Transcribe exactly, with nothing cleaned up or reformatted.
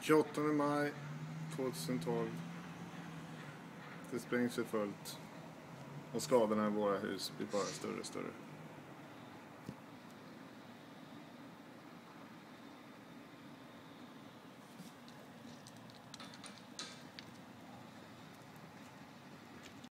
tjugoåttonde maj tjugohundratolv. Det sprängs för fullt. Och skadorna i våra hus blir bara större och större.